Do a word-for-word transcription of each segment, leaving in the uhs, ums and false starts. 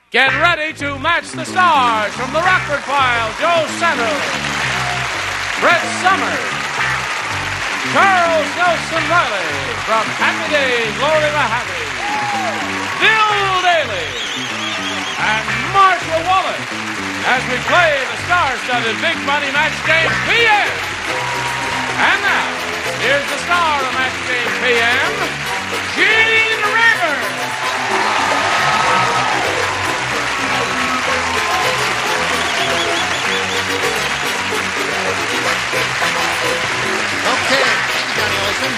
Get ready to match the stars from the Rockford File. Joe Santos, Brett Summers, Charles Nelson Riley from Happy Days, Glory to Happy, Bill Daly, and Marshall Wallace as we play the star-studded Big Money Match Game P M. And now, here's the star of Match Game P M, Gene Rayburn. Okay, Johnny Olson.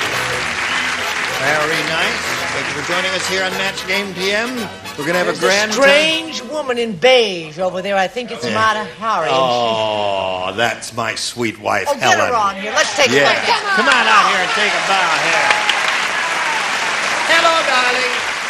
Very nice. Thank you for joining us here on Match Game P M. We're going to have There's a grand a strange woman in beige over there. I think it's Yeah. Mata Hari. Oh, that's my sweet wife, Oh, get Helen. her on here. Let's take Yeah. a look. Come on out here and take a bow here. Hello, darling.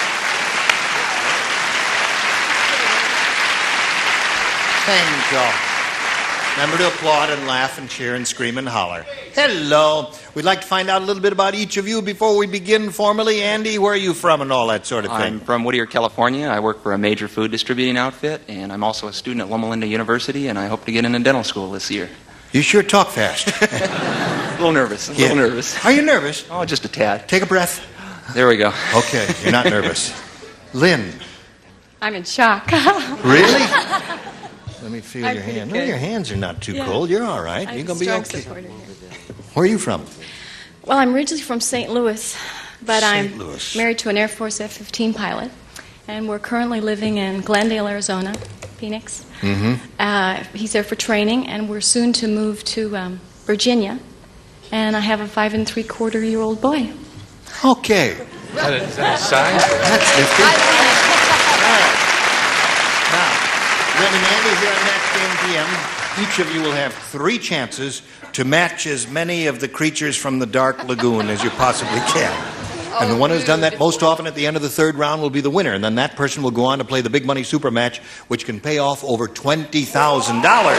Thank you. Remember to applaud and laugh and cheer and scream and holler. Hello. We'd like to find out a little bit about each of you before we begin formally. Andy, where are you from and all that sort of thing? I'm from Whittier, California. I work for a major food distributing outfit, and I'm also a student at Loma Linda University, and I hope to get into dental school this year. You sure talk fast. A little nervous, a Yeah. little nervous. Are you nervous? Oh, just a tad. Take a breath. There we go. Okay, you're not nervous. Lynn. I'm in shock. Really? Let me feel I'm your pretty hand. good. No, your hands are not too Yeah. cold. You're all right. I'm You're a going to be strong okay. supporter here. Where are you from? Well, I'm originally from Saint Louis, but Saint I'm Louis. married to an Air Force F fifteen pilot, and we're currently living in Glendale, Arizona, Phoenix. Mm-hmm. Uh, he's there for training, and we're soon to move to um, Virginia, and I have a five and three quarter year old boy. Okay. Is that a, is that a sign? That's nifty. All right. Now, Lynn and Andy here on Match Game P M. Each of you will have three chances to match as many of the creatures from the Dark Lagoon as you possibly can. And the one who's done that most often at the end of the third round will be the winner. And then that person will go on to play the Big Money Super Match, which can pay off over twenty thousand dollars.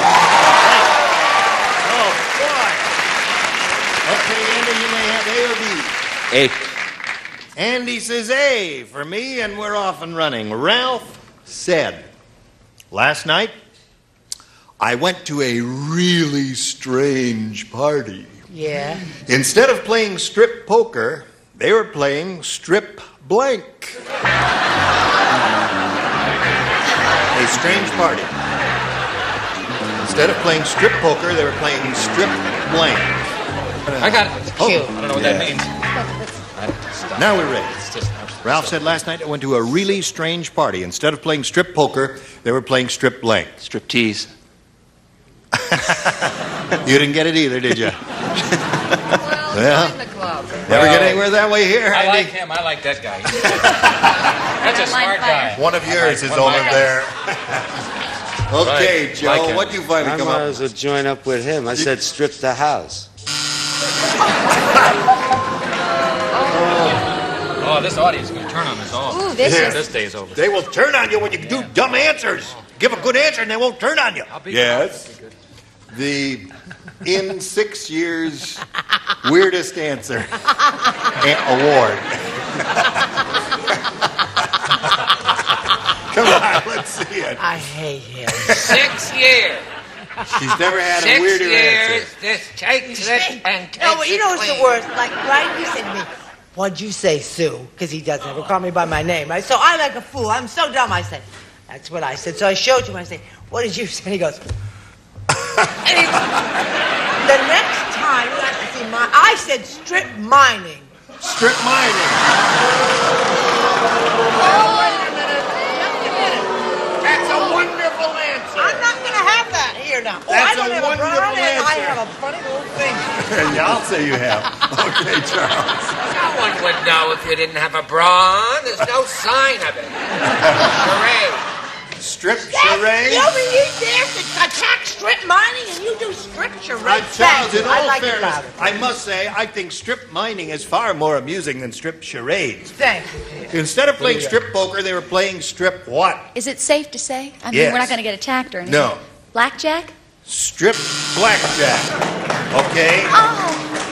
Oh, boy. Okay, Andy, you may have A or B. A. Andy says A for me, and we're off and running. Ralph said, last night, I went to a really strange party. Yeah. Instead of playing strip poker, they were playing strip blank. A strange party. Instead of playing strip poker, they were playing strip blank. I got it. Oh, I don't know what that yeah. means. Now we're ready. It's just, Ralph said last night I went to a really strange party. Instead of playing strip poker, they were playing strip blank. Strip tease. You didn't get it either, did you? Well, Yeah. in the club. Never Well, get anywhere that way here, I Andy. like him. I like that guy. That's a smart guy. One of yours is one of over my there. Okay, Right. Joe, Like him. what'd you finally I come might up as well join up with him. I said strip the house. Oh, this audience is going to turn on us all. Ooh, this Yeah. is... This day is over. They will turn on you when you do dumb answers. Give a good answer and they won't turn on you. I'll be Yes. good. The in six years weirdest answer a- award. Come on, let's see it. I hate him. Six years. She's never had a Six weirder years. answer. This takes it and takes No, but you know it what's the clean. worst? Like, right? You said to me, what'd you say, Sue? Because he doesn't ever call me by my name, right? So I'm like a fool. I'm so dumb. I said, that's what I said. So I showed him. I said, what did you say? And he goes, and he, the next time you have to see my, I said strip mining. Strip mining. Oh, wait a minute. Just a minute. That's a wonderful answer. I'm not going to have that here now. Oh, That's I don't a have a wonderful brown and I answer. have a funny little thing. Yeah, I'll say you have. Okay, Charles. No one would know if you didn't have a bra on. There's no sign of it. Charade. Strip Yes, charade. you mean you dare to attack strip mining and you do strip charade? Uh, Charles, Thank you. in I all like it fairness, about it. I must say, I think strip mining is far more amusing than strip charades. Thank you, Peter. Instead of playing strip poker, they were playing strip what? Is it safe to say? I mean, Yes. we're not going to get attacked or anything. No. Blackjack? Strip blackjack. Okay? Oh,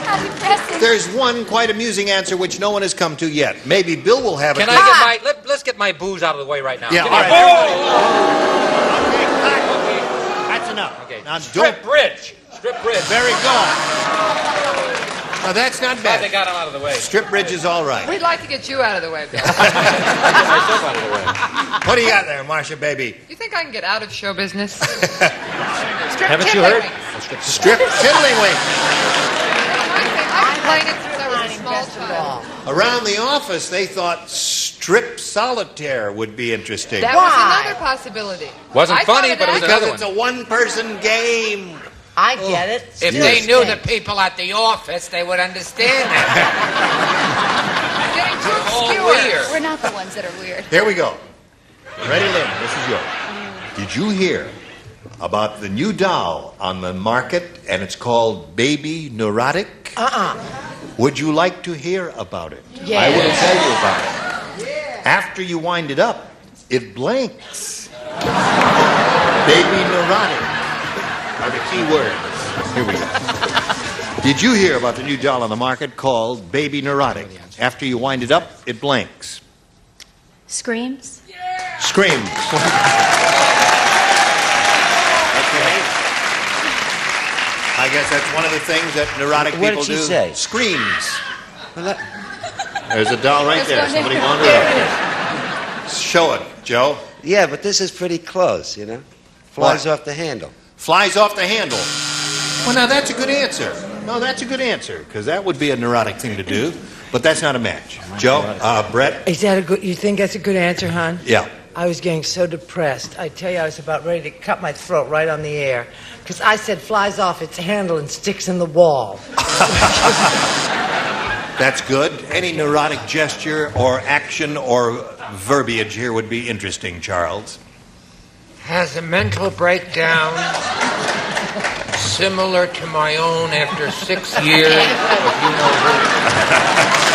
How depressing. There's one quite amusing answer which no one has come to yet. Maybe Bill will have it. Can I get my... Let, let's get my booze out of the way right now. Yeah, Get all my- right. Okay, cut. That's enough. Okay. Now, Strip don't... bridge. Strip bridge. Very good. Now, that's not Glad they bad. got him out of the way. Strip bridge is all right. We'd like to get you out of the way, Bill. Get myself out of the way. What do you got there, Marcia, baby? You think I can get out of show business? Strip Haven't you heard? tiddlywinks. Strip tiddlywink. I've been playing it since I was a small child. Around the office, they thought strip solitaire would be interesting. That Why? was another possibility. Wasn't I funny, thought but it was that- Because another it's a one-person game. I get it. If Still they knew the stink. people at the office, they would understand that. Getting too Oh, obscure. weird. We're not the ones that are weird. Here we go. Ready, Lynn? This is yours. Did you hear about the new doll on the market, and it's called Baby Neurotic? Uh-uh. Would you like to hear about it? Yes. I will tell you about it. After you wind it up, it blinks. Baby Neurotic are the key words. Here we go. Did you hear about the new doll on the market called Baby Neurotic? After you wind it up, it blinks. Screams? Screams. Okay. I guess that's one of the things that neurotic What people did she do. say? Screams. Well, that- There's a doll right there. Somebody wandered up. Show it, Joe. Yeah, but this is pretty close, you know? Flies What? off the handle. Flies off the handle. Well, now that's a good answer. No, that's a good answer, because that would be a neurotic thing to do, but that's not a match. Joe, uh, Brett? Is that a good? You think that's a good answer, hon? Yeah. I was getting so depressed. I tell you, I was about ready to cut my throat right on the air because I said flies off its handle and sticks in the wall. That's good. Any neurotic gesture or action or verbiage here would be interesting, Charles. Has a mental breakdown similar to my own after six years of you know who.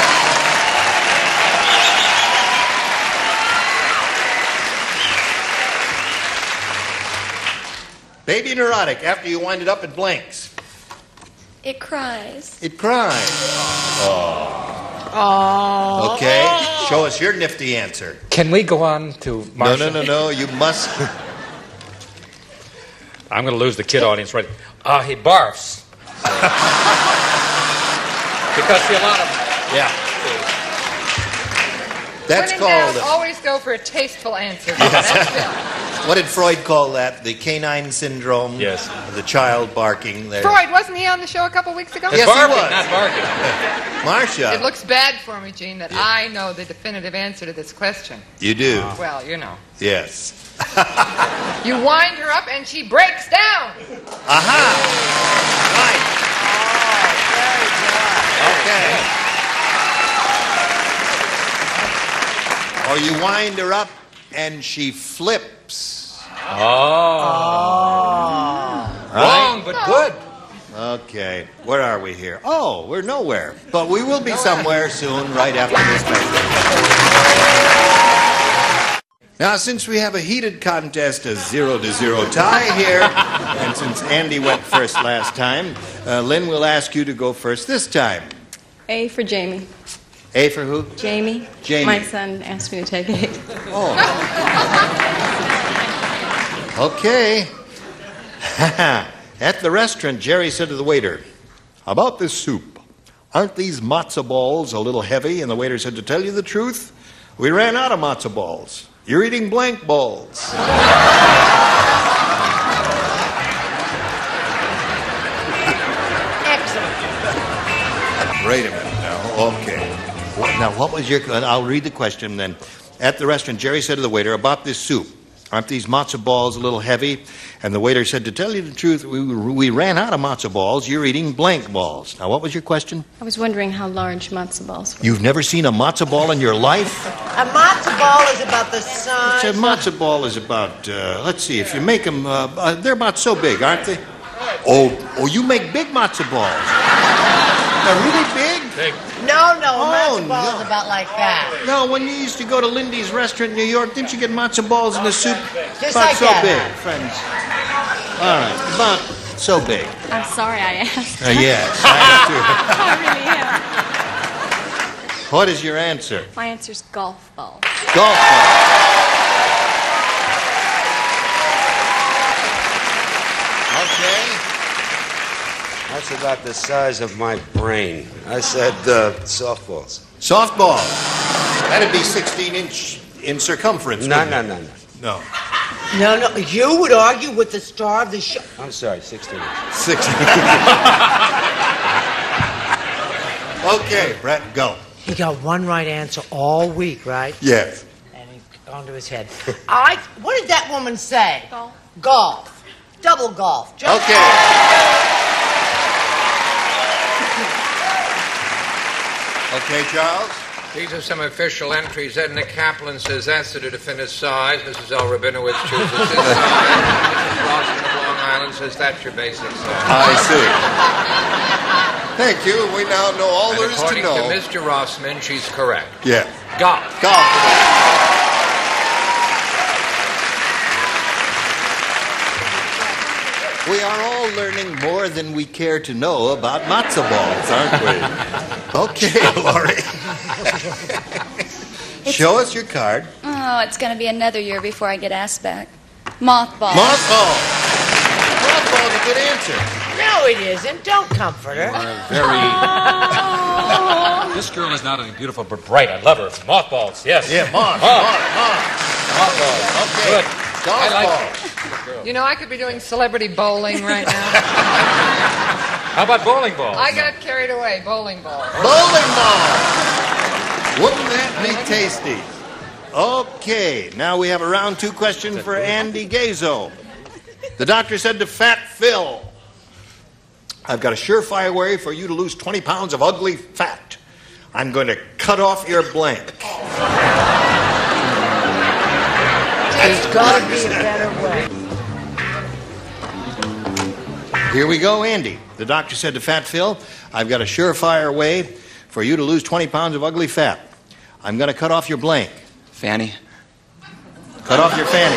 Baby neurotic. After you wind it up, it blinks. It cries. It cries. Oh. Okay. Show us your nifty answer. Can we go on to Marcia? No, no, no, no. You must. I'm going to lose the kid audience right. Uh, he barfs. Because see, a lot of Yeah. That's When in doubt, called. always go for a tasteful answer. That's Bill. What did Freud call that? The canine syndrome? Yes. The child barking there. Freud, wasn't he on the show a couple weeks ago? Yes, he barking, was. not barking. Marcia. It looks bad for me, Gene, that I know the definitive answer to this question. You do. Well, you know. Yes. You wind her up and she breaks down. Aha! Right. Okay. Or you wind her up and she flips. Oh. Wrong, but good. Okay. Where are we here? Oh, we're nowhere. But we will be somewhere soon, right after this message. Now, since we have a heated contest, a zero to zero tie here, and since Andy went first last time, uh, Lynn will ask you to go first this time. A for Jamie. A for who? Jamie. Jamie. My son asked me to take it. Oh. Okay. At the restaurant, Jerry said to the waiter, "How about this soup? Aren't these matzo balls a little heavy?" And the waiter said, "To tell you the truth, we ran out of matzo balls. You're eating blank balls." Excellent. Wait a minute now. Okay. What, now, what was your... I'll read the question then. At the restaurant, Jerry said to the waiter, "About this soup. Aren't these matzo balls a little heavy?" And the waiter said, "To tell you the truth, we, we ran out of matzo balls. You're eating blank balls." Now, what was your question? I was wondering how large matzo balls were. You've never seen a matzo ball in your life? A matzo ball is about the size. A matzo ball is about, uh, let's see, if you make them, uh, uh, they're about so big, aren't they? Oh, oh, you make big matzo balls. They're really big? Big. No, no, a Oh, matzo ball no. is about like that. No, when you used to go to Lindy's restaurant in New York, didn't you get matzo balls in the soup? Just about like so that. big, friends. All right, about so big. I'm sorry I asked. Uh, yes, I have I really am. to. What is your answer? My answer's golf ball. Golf ball. Okay. That's about the size of my brain. I said uh, softballs. Softball. That'd be sixteen inch in circumference. No, wouldn't no, it? no, no. No. No, no, you would argue with the star of the show. I'm sorry, sixteen inches. sixteen. Okay, Brett, go. He got one right answer all week, right? Yes. And he's gone to his head. I. What did that woman say? Golf. Golf. Double golf. Just Okay. Okay, Charles. These are some official entries. Edna Kaplan says that's the definitive size. Missus L. Rabinowitz chooses this size. Missus Rossman of Long Island says that's your basic size. I see. Thank you. We now know all And there is to according know. to Mister Rossman, she's correct. Yeah. Golf. Golf. We are all learning more than we care to know about matzo balls, aren't we? Okay, Laurie. Show us your card. Oh, it's going to be another year before I get asked back. Mothball. Mothball. Mothball's a good answer. No, it isn't. Don't comfort her. Very. This girl is not only beautiful but bright. I love her. Mothballs, yes. Yeah, moth, Moth. moth, moth. Mothballs. Okay. Good. Golf I like ball. it. You know, I could be doing celebrity bowling right now. How about bowling balls? I got carried away. Bowling ball. Bowling ball. Wouldn't that be tasty? Okay, now we have a round two question for Andy Gazo. The doctor said to Fat Phil, I've got a surefire way for you to lose twenty pounds of ugly fat. I'm going to cut off your blank. There's got to be a better way. Here we go, Andy. The doctor said to Fat Phil, I've got a surefire way for you to lose twenty pounds of ugly fat. I'm going to cut off your blank. Fanny. Cut off your fanny.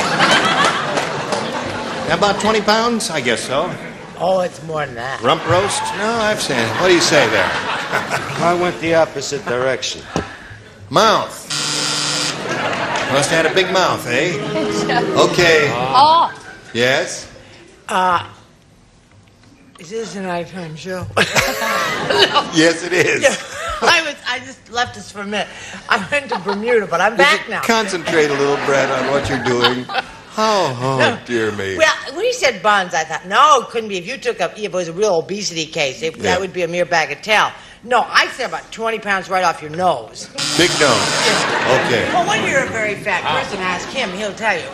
About twenty pounds? I guess so. Oh, it's more than that. Rump roast? No, I've seen it. What do you say there? I went the opposite direction. Mouth. Must have had a big mouth, eh? Okay. Oh. Yes? Uh, is this a nighttime show? Yes, it is. Yeah, I was. I just left us for a minute. I went to Bermuda, but I'm back now. Concentrate a little, Brett, on what you're doing. Oh, oh No. dear me. Well, when he said buns, I thought, no, it couldn't be. If you took up, if it was a real obesity case, it, Yeah. that would be a mere bagatelle. No, I said about twenty pounds right off your nose. Big nose. Okay. Well, when you're a very fat person, ask him. He'll tell you.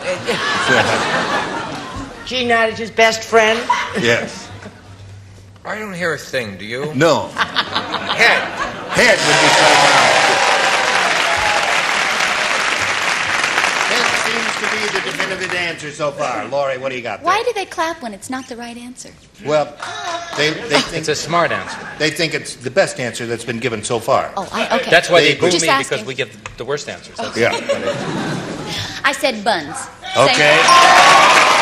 Gene Nadich's best friend. Yes. I don't hear a thing, do you? No. Head. Head would be cut down. That seems to be the definitive answer so far. Laurie, what do you got there? Why do they clap when it's not the right answer? Well, they, they think It's a smart answer. they think it's the best answer that's been given so far. Oh, I, okay. That's why They they, boo Just me asking. because we give the worst answers. That's Yeah. I said buns. Okay. Same.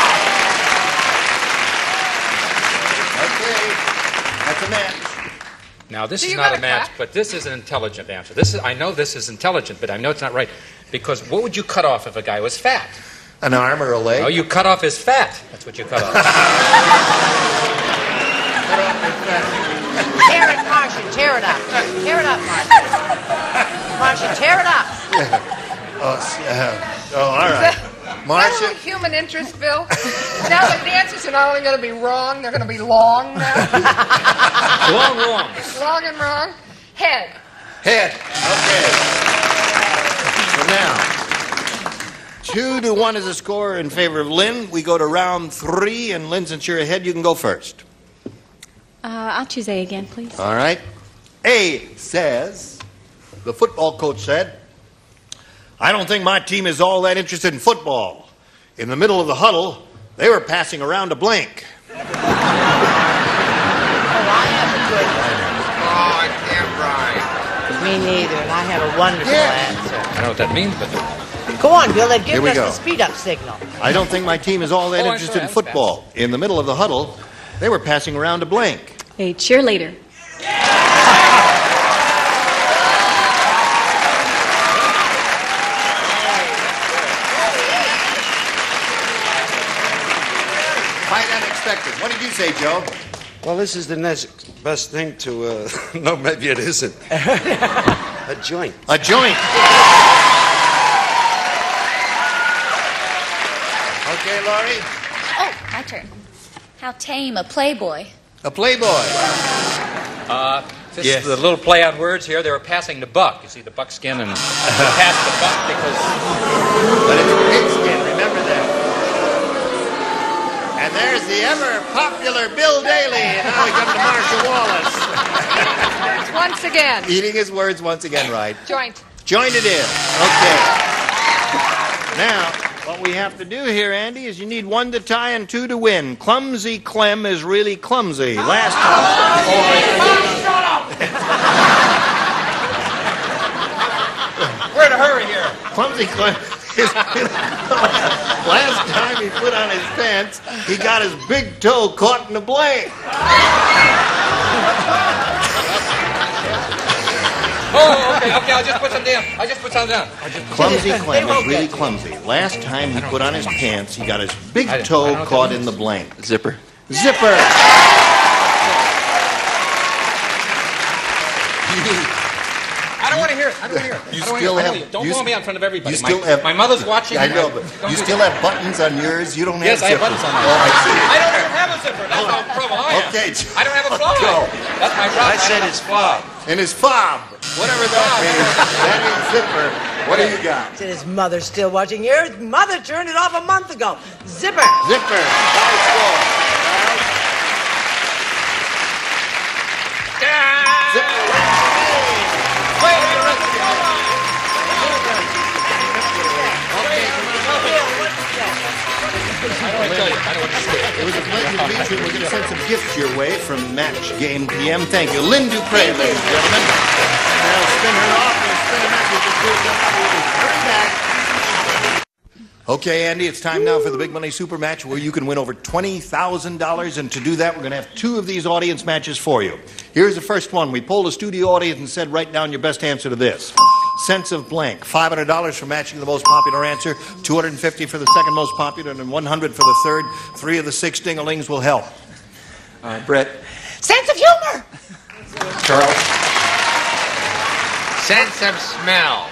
Okay. That's a match. Now, this So is you not got a a match, clap? but this is an intelligent answer. This is, I know this is intelligent, but I know it's not right. Because what would you cut off if a guy was fat? An arm or a leg? Oh, you cut off his fat. That's what you cut off. Tear it, Marcia. Tear it up. Tear it up, Marcia. Marcia, tear it up. Oh, s- uh, oh, all right. Marcia. Is that a human interest, Bill? Now the answers are not only going to be wrong, they're going to be long now. Long, long. Long and wrong. Head. Head. Okay. So now, two to one is the score in favor of Lynn. We go to round three, and Lynn, since you're ahead, you can go first. Uh, I'll choose A again, please. All right. A says, the football coach said, I don't think my team is all that interested in football. In the middle of the huddle, they were passing around a blank. Oh, I have a good Oh, I can't rhyme. one. Me neither, and I have a wonderful I answer. don't know what that means, but Go on, Bill. They've Here given we us go. the speed-up signal. I don't think my team is all that Oh, I'm interested sorry, in that was football. In the middle of the huddle, They were passing around a blank. A cheerleader. Quite unexpected. What did you say, Joe? Well, this is the next best thing to, uh, no, maybe it isn't. A joint. A joint. Okay, Laurie? Oh, my turn. How tame a playboy. A playboy. Uh, this Yes. is the little play on words here. They were passing the buck. You see the buckskin and they passed the buck because... But it's pigskin, remember that. And there's the ever-popular Bill Daly, and now we come to Marshall Wallace. Once again. Eating his words once again right. Joint. Joined it in. Okay. Now, what we have to do here, Andy, is you need one to tie and two to win. Clumsy Clem is really clumsy. Last time... Shut up! We're in a hurry here. Clumsy Clem... Last time he put on his pants, he got his big toe caught in the blank. Oh, okay, okay, I'll just put some down. I'll just put some down. I'll just... Clumsy Clem is really clumsy. Last time he put on his pants, he got his big toe caught in the blank. Zipper. Zipper. I don't want to hear it. I don't want to hear it. You I don't still wanna hear it. I have- don't, don't you blow s- me out in front of everybody. You still my, have... my mother's watching. I know, and but don't you do still that. have buttons on yours. You don't have Yes, I have zippers. buttons on mine. Oh, I see. I don't even have a zipper. That's the problem I have. Okay. I don't have a fly. Go. That's my problem. I said it's fob. And his fob. Whatever that means. That means zipper. What do you got? Said his mother's still watching. Your mother turned it off a month ago. Zipper. Zipper. High score. Zipper. Wait, wait, wait. I don't want to tell you. I don't want to say it. It was a pleasure to meet you. We're going to send some gifts your way from Match Game P M. Thank you. Lynn Dupree, ladies and gentlemen. And I'll spin her off and spin a match with the two of them. Hurry back. Okay, Andy, it's time now for the Big Money Super Match where you can win over twenty thousand dollars. And to do that, we're going to have two of these audience matches for you. Here's the first one. We polled a studio audience and said, write down your best answer to this. Sense of blank. five hundred dollars for matching the most popular answer, two hundred fifty dollars for the second most popular, and one hundred dollars for the third. Three of the six ding-a-lings will help. Uh, Brett. Sense of humor. Charles. Sense of smell.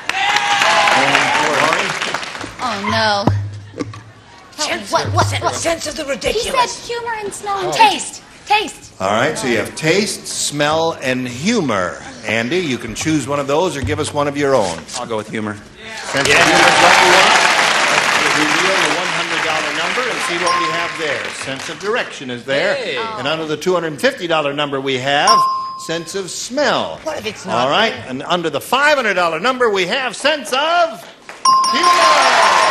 Oh, no. Sense what, of, what, what? sense of the He ridiculous. said humor and smell and taste. Taste. All right, so you have taste, smell, and humor. Andy, you can choose one of those or give us one of your own. I'll go with humor. Sense of humor is what we want. Let's reveal the one hundred dollar number and see what we have there. Sense of direction is there. Hey. And under the two hundred fifty dollar number we have sense of smell. What if it's not All right, there? and under the five hundred dollar number we have sense of humor.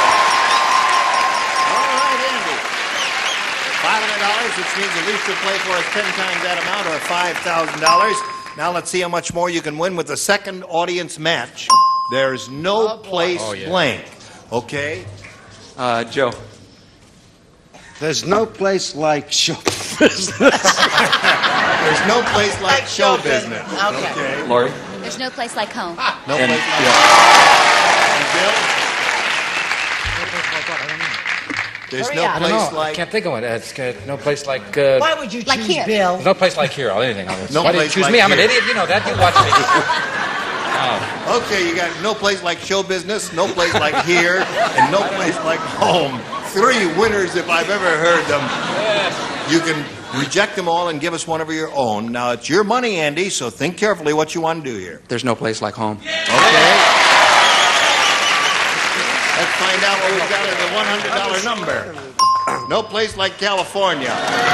All right, Andy. five hundred dollars, which means at least you'll play for us ten times that amount, or five thousand dollars. Now let's see how much more you can win with the second audience match. There's no place Oh, yeah. blank. Okay? Uh, Joe. There's no place like show business. There's no place like, Like show show business. business. Okay. Okay. Lori. There's no place like home. No And place like Bill. And Bill? There's Hurry no up. I don't place know. I like... can't think of it. It's uh, no place like. Uh, Why would you Like choose here. Bill? no place like here. Or anything. No Why did you place choose like me? I'm an here. idiot. You know that. You watch me. Okay, you got no place like show business, no place like here, and no place like home. Three winners if I've ever heard them. You can reject them all and give us one of your own. Now, it's your money, Andy, so think carefully what you want to do here. There's no place like home. Okay? Let's find out what we've got in the one hundred dollar number. No place like California.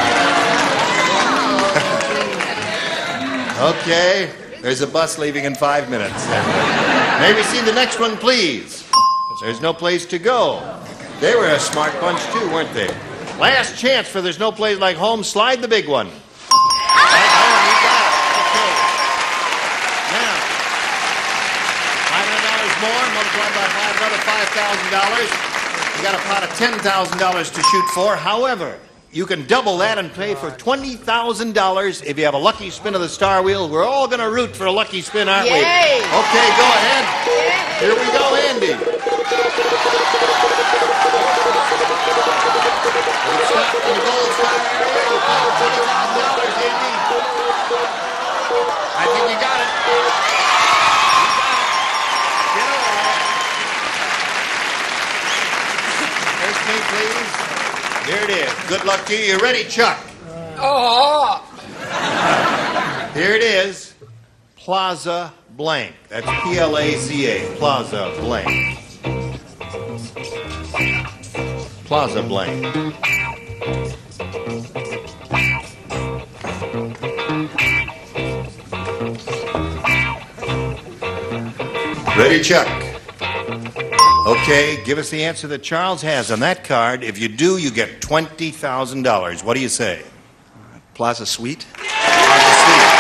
Okay, there's a bus leaving in five minutes. May we see the next one, please? There's no place to go. They were a smart bunch, too, weren't they? Last chance for there's no place like home. Slide the big one. Right home, you got it. Okay. Now, five hundred dollars more, multiplied by five, another five thousand dollars. You got a pot of ten thousand dollars to shoot for. However, you can double that and pay for twenty thousand dollars if you have a lucky spin of the star wheel. We're all going to root for a lucky spin, aren't we? Yay! Okay, go ahead. Here we go, Andy. Stop in the gold star area. You found twenty thousand dollars, Andy. I think you got it. You got it. Get over there. First me, please. Here it is. Good luck to you. You ready, Chuck? Oh! Here it is. Plaza Blank. That's P L A Z A. Plaza Blank. Plaza Blank. Ready, Chuck? Okay, give us the answer that Charles has on that card. If you do, you get twenty thousand dollars. What do you say? Plaza Suite? Plaza Suite.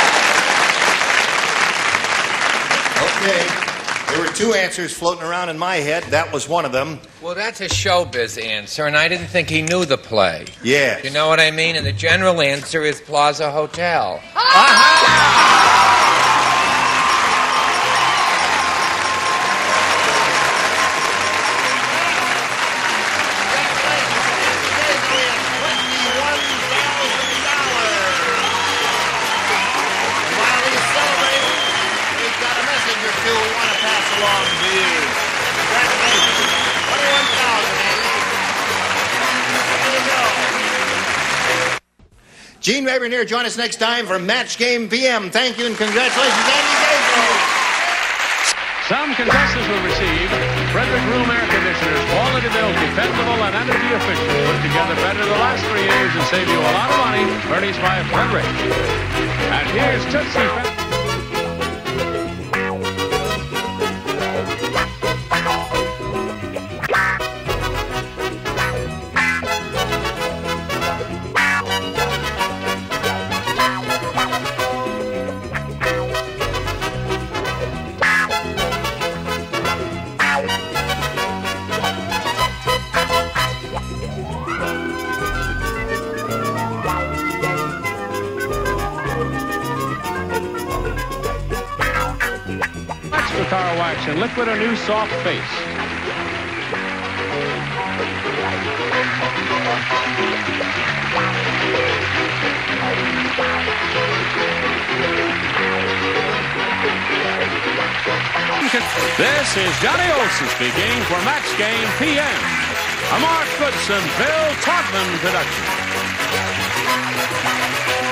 Okay, there were two answers floating around in my head. That was one of them. Well, that's a showbiz answer, and I didn't think he knew the play. Yes. You know what I mean? And the general answer is Plaza Hotel. Gene Rayburn here. Join us next time for Match Game P M. Thank you and congratulations, Andy Gabriel. Some contestants will receive Frederick Room air conditioners, quality built, dependable, and energy efficient. Put together better the last three years and save you a lot of money. Furnished by Frederick. And here's Tootsie. Car wax and liquid a new soft face. This is Johnny Olson speaking for Match Game P M. A Mark Goodson, Bill Todman production.